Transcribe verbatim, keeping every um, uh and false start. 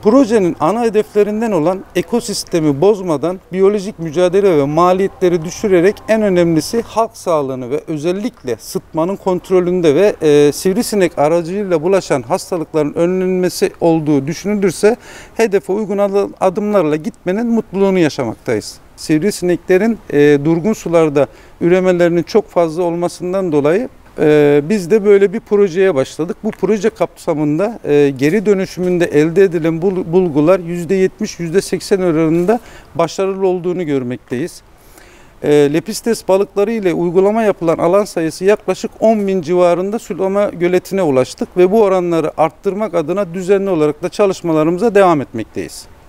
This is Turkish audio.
Projenin ana hedeflerinden olan ekosistemi bozmadan biyolojik mücadele ve maliyetleri düşürerek en önemlisi halk sağlığını ve özellikle sıtmanın kontrolünde ve e, sivrisinek aracılığıyla bulaşan hastalıkların önlenmesi olduğu düşünülürse hedefe uygun adımlarla gitmenin mutluluğunu yaşamaktayız. Sivrisineklerin e, durgun sularda üremelerinin çok fazla olmasından dolayı Ee, biz de böyle bir projeye başladık. Bu proje kapsamında e, geri dönüşümünde elde edilen bul bulgular yüzde yetmiş yüzde seksen oranında başarılı olduğunu görmekteyiz. E, Lepistes balıkları ile uygulama yapılan alan sayısı yaklaşık on bin civarında sulama göletine ulaştık ve bu oranları arttırmak adına düzenli olarak da çalışmalarımıza devam etmekteyiz.